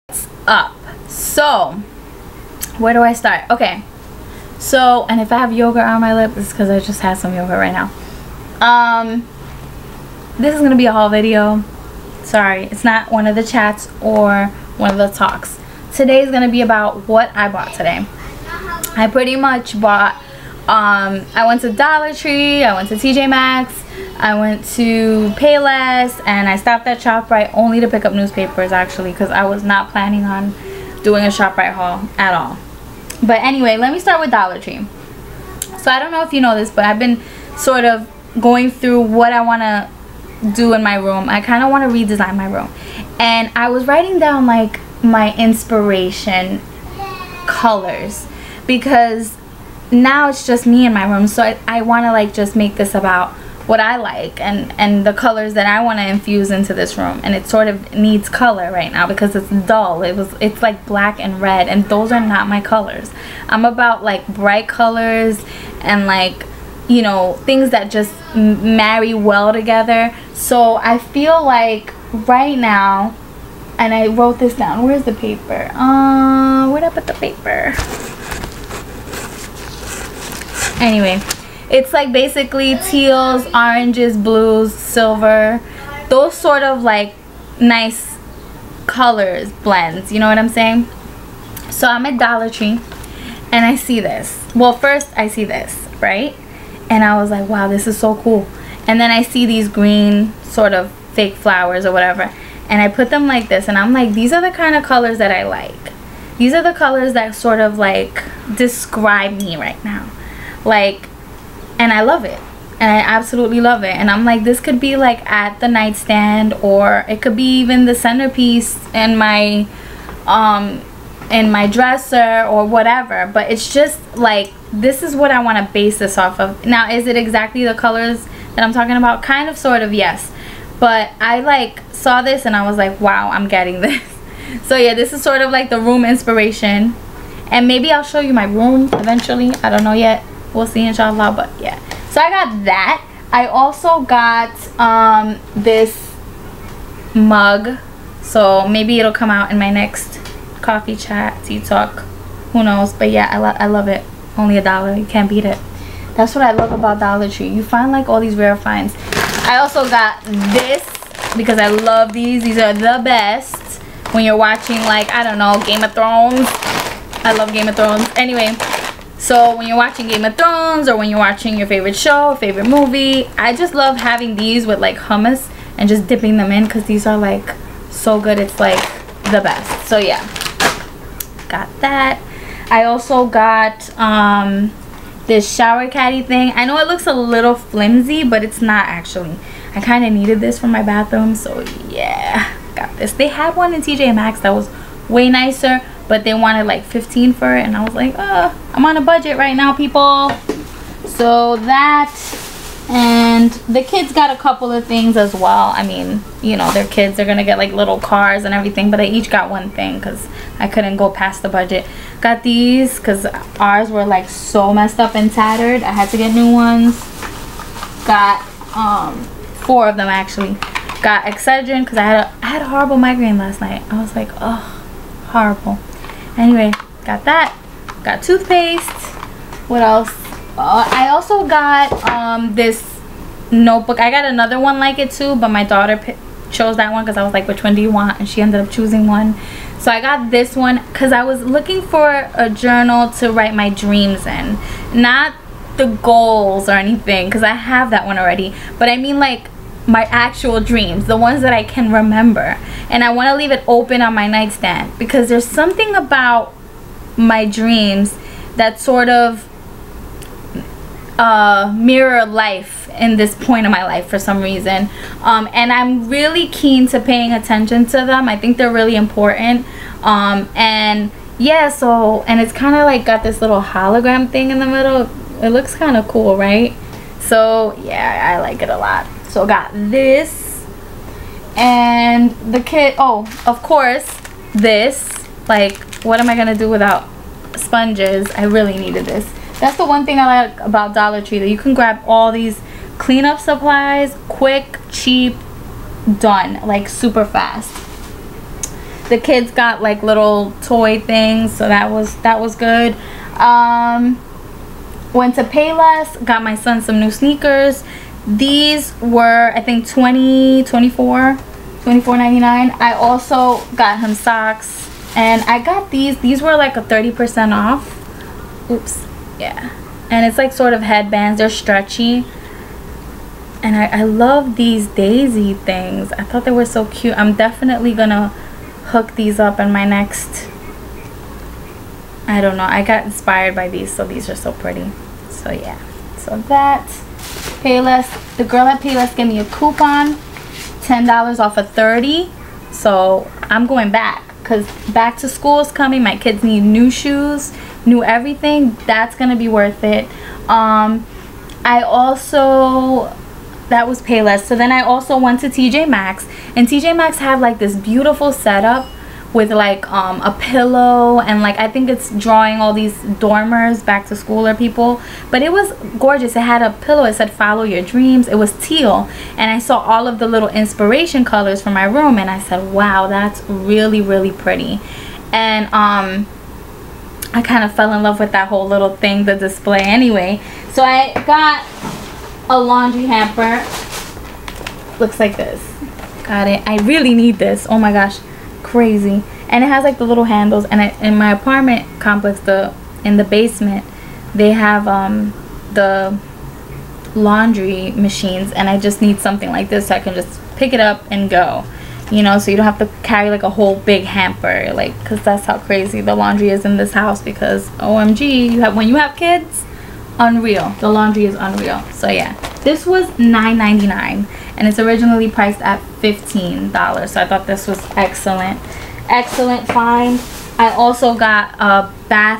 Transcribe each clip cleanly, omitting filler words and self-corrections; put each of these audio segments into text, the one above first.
What's up? So where do I start? Okay, so, and if I have yogurt on my lip, it's because I just had some yogurt right now. This is gonna be a haul video. Sorry, it's not one of the chats or one of the talks. Today is gonna be about what I bought today. I pretty much bought I went to Dollar Tree, I went to TJ Maxx, I went to Payless, and I stopped at ShopRite only to pick up newspapers, actually, because I was not planning on doing a ShopRite haul at all. But anyway, let me start with Dollar Tree. So I don't know if you know this, but I've been sort of going through what I want to do in my room. I kind of want to redesign my room, and I was writing down like my inspiration colors, because now it's just me in my room, so I want to like just make this about what I like and the colors that I want to infuse into this room. And it sort of needs color right now because it's dull. It's like black and red, and those are not my colors. I'm about like bright colors and like, you know, things that just marry well together. So I feel like right now, and I wrote this down. Where's the paper? Where'd I put the paper? Anyway, it's like basically teals, oranges, blues, silver, those sort of like nice colors, blends, you know what I'm saying? So I'm at Dollar Tree and I see this. Well, first I see this, right? And I was like, wow, this is so cool. And then I see these green sort of fake flowers or whatever, and I put them like this, and I'm like, these are the kind of colors that I like. These are the colors that sort of like describe me right now. Like, and I love it, and I absolutely love it. And I'm like, this could be like at the nightstand, or it could be even the centerpiece in my dresser or whatever. But it's just like, this is what I want to base this off of. Now, is it exactly the colors that I'm talking about? Kind of, sort of, yes. But I like saw this and I was like, wow, I'm getting this. So yeah, this is sort of like the room inspiration, and maybe I'll show you my room eventually. I don't know yet, we'll see, inshallah. But yeah, so I got that. I also got this mug, so maybe it'll come out in my next coffee chat, tea talk, who knows. But yeah, I love it. Only $1, you can't beat it. That's what I love about Dollar Tree. You find like all these rare finds. I also got this because I love these. These are the best when you're watching, like, I don't know, Game of Thrones. I love Game of Thrones. Anyway, so when you're watching Game of Thrones, or when you're watching your favorite show, favorite movie, I just love having these with like hummus and just dipping them in, because these are like so good. It's like the best. So yeah, got that. I also got this shower caddy thing. I know it looks a little flimsy, but it's not actually. I kind of needed this for my bathroom, so yeah, got this. They had one in TJ Maxx that was way nicer, but they wanted like 15 for it, and I was like, I'm on a budget right now, people. So that, and the kids got a couple of things as well. I mean, you know, they're kids, they're gonna get like little cars and everything, but they each got one thing because I couldn't go past the budget. Got these because ours were like so messed up and tattered. I had to get new ones. Got 4 of them actually. Got Excedrin because I had a horrible migraine last night. I was like, oh, horrible. Anyway, got that. Got toothpaste. What else? I also got this notebook. I got another one like it too, but my daughter chose that one because I was like, which one do you want? And she ended up choosing one. So I got this one because I was looking for a journal to write my dreams in. Not the goals or anything, because I have that one already. But I mean like my actual dreams, the ones that I can remember. And I want to leave it open on my nightstand, because there's something about my dreams that sort of mirror life in this point of my life for some reason, and I'm really keen to paying attention to them. I think they're really important, and yeah, so, and it's kind of like got this little hologram thing in the middle. It looks kind of cool, right? So yeah, I like it a lot. So got this, and the kit, oh, of course, this. Like, what am I gonna do without sponges? I really needed this. That's the one thing I like about Dollar Tree, that you can grab all these cleanup supplies quick, cheap, done, like super fast. The kids got like little toy things, so that was good. Went to Payless, got my son some new sneakers. These were, I think, $24.99. I also got him socks, and I got these were like a 30% off. Oops. Yeah, and it's like sort of headbands. They're stretchy, and I love these daisy things. I thought they were so cute. I'm definitely gonna hook these up in my next, I don't know, I got inspired by these, so these are so pretty. So yeah, so that Payless, the girl at Payless gave me a coupon, $10 off of 30. So I'm going back, because back to school is coming. My kids need new shoes, new everything. That's gonna be worth it. I also, that was Payless. So then I also went to TJ Maxx, and TJ Maxx had like this beautiful setup with like a pillow, and like I think it's drawing all these dormers, back to schooler people, but it was gorgeous. It had a pillow, it said follow your dreams. It was teal, and I saw all of the little inspiration colors for my room, and I said, wow, that's really, really pretty. And I kind of fell in love with that whole little thing, the display anyway. So I got a laundry hamper, looks like this. Got it. I really need this, oh my gosh, crazy. And it has like the little handles, and in my apartment complex, in the basement, they have the laundry machines, and I just need something like this so I can just pick it up and go, you know, so you don't have to carry like a whole big hamper, like, because that's how crazy the laundry is in this house. Because OMG, when you have kids, unreal, the laundry is unreal. So yeah, this was $9.99, and it's originally priced at $15, so I thought this was excellent find. I also got a bath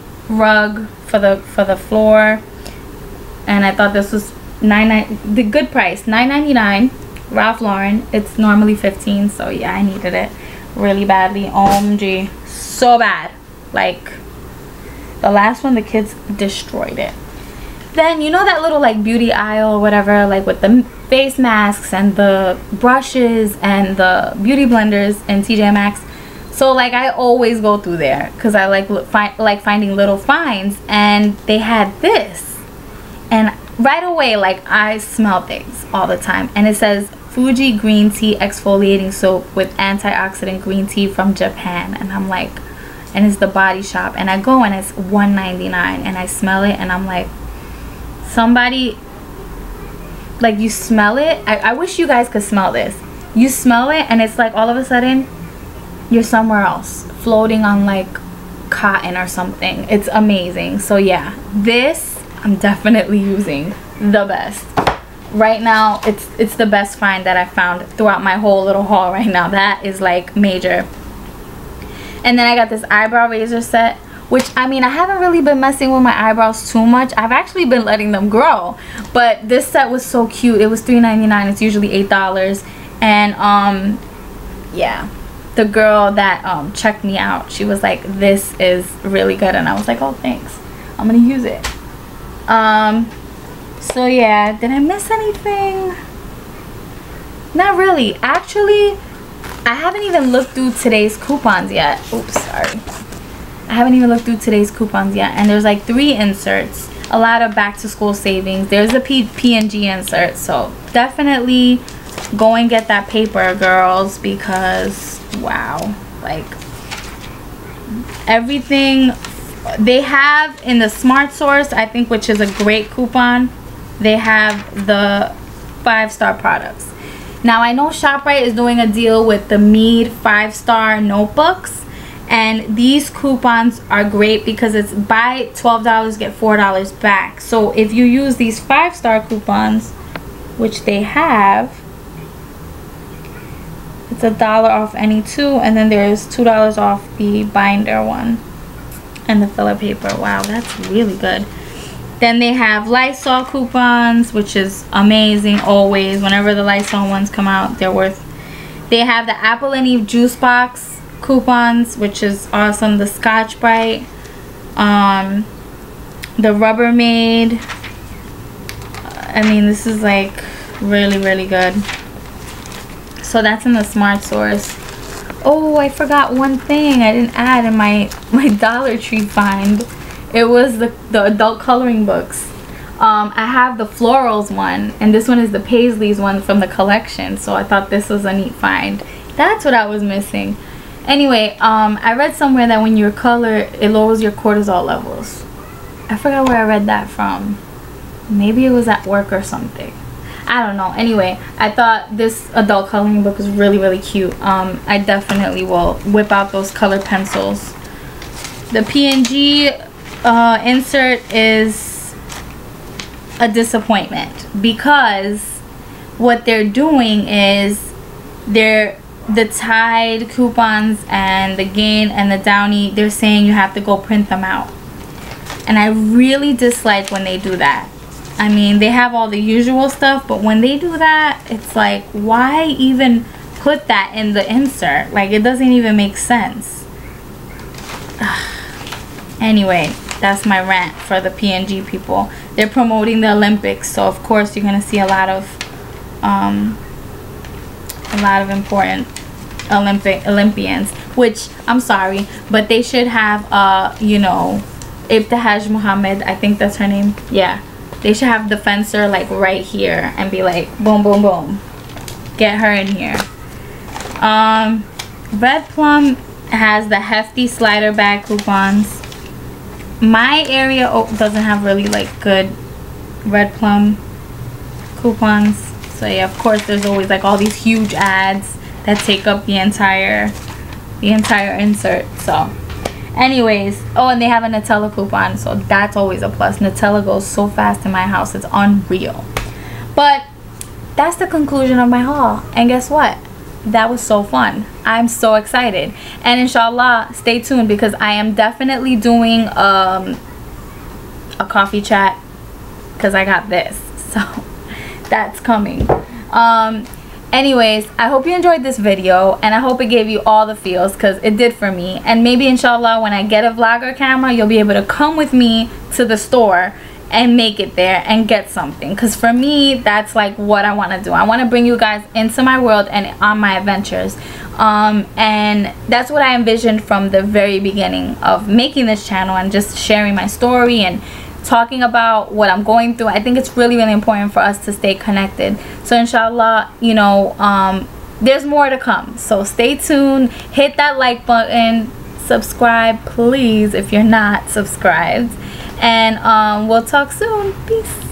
rug for the floor, and I thought this was the good price, $9.99, Ralph Lauren. It's normally $15, so yeah, I needed it really badly. OMG, so bad. Like the last one, the kids destroyed it. Then you know that little like beauty aisle or whatever, like with the face masks and the brushes and the beauty blenders in TJ Maxx. So like I always go through there because I like finding little finds, and they had this, and right away, like, I smell things all the time, and it says Fuji green tea exfoliating soap with antioxidant green tea from Japan, and I'm like, and it's the Body Shop, and I go and it's $1.99, and I smell it, and I'm like, somebody, like, you smell it. I wish you guys could smell this. You smell it, and it's like all of a sudden you're somewhere else, floating on like cotton or something. It's amazing. So yeah, this I'm definitely using the best right now. It's the best find that I found throughout my whole little haul right now. That is like major. And then I got this eyebrow razor set, which, I mean, I haven't really been messing with my eyebrows too much. I've actually been letting them grow, but this set was so cute. It was $3.99. It's usually $8. And yeah, the girl that checked me out, she was like, this is really good, and I was like, oh, thanks, I'm gonna use it. So yeah, did I miss anything? Not really. Actually, I haven't even looked through today's coupons yet. Oops, sorry. I haven't even looked through today's coupons yet, and there's like 3 inserts, a lot of back to school savings. There's a P&G insert, so definitely go and get that paper, girls, because wow, like everything they have in the Smart Source, I think, which is a great coupon, they have the 5-star products. Now I know ShopRite is doing a deal with the Mead 5-star notebooks, and these coupons are great because it's buy $12 get $4 back. So if you use these 5-star coupons, which they have, it's $1 off any 2, and then there's $2 off the binder one and the filler paper. Wow, that's really good. Then they have Lysol coupons, which is amazing always. Whenever the Lysol ones come out, they're worth. They have the Apple and Eve juice box coupons, which is awesome. The Scotch Brite, the Rubbermaid. I mean, this is like really, really good. So that's in the Smart Source. Oh, I forgot one thing I didn't add in my Dollar Tree find. It was the adult coloring books. I have the florals one, and this one is the Paisley's one from the collection, so I thought this was a neat find. That's what I was missing. Anyway, I read somewhere that when you color, it lowers your cortisol levels. I forgot where I read that from. Maybe it was at work or something. I don't know. Anyway, I thought this adult coloring book was really, really cute. I definitely will whip out those color pencils. The PNG insert is a disappointment because what they're doing is the Tide coupons and the Gain and the Downy, they're saying you have to go print them out. And I really dislike when they do that. I mean, they have all the usual stuff, but when they do that, it's like, why even put that in the insert? Like, it doesn't even make sense. Anyway, that's my rant for the PNG people. They're promoting the Olympics, so of course you're gonna see a lot of important Olympians. Which, I'm sorry, but they should have you know, Ibtihaj Muhammad, I think that's her name. Yeah. They should have the fencer like right here and be like boom boom boom, get her in here. Red Plum has the hefty slider bag coupons. My area doesn't have really like good Red Plum coupons, so yeah, of course there's always like all these huge ads that take up the entire insert. So anyways, oh, and they have a Nutella coupon, so that's always a plus. Nutella goes so fast in my house, it's unreal. But that's the conclusion of my haul, and guess what? That was so fun. I'm so excited, and inshallah, stay tuned because I am definitely doing a coffee chat because I got this, so that's coming. Anyways, I hope you enjoyed this video, and I hope it gave you all the feels because it did for me. And maybe inshallah when I get a vlogger camera, you'll be able to come with me to the store and make it there and get something, because for me that's like what I want to do. I want to bring you guys into my world and on my adventures, and that's what I envisioned from the very beginning of making this channel and just sharing my story and talking about what I'm going through. I think it's really, really important for us to stay connected. So inshallah, you know, there's more to come, so stay tuned. Hit that like button, subscribe please if you're not subscribed, and we'll talk soon. Peace.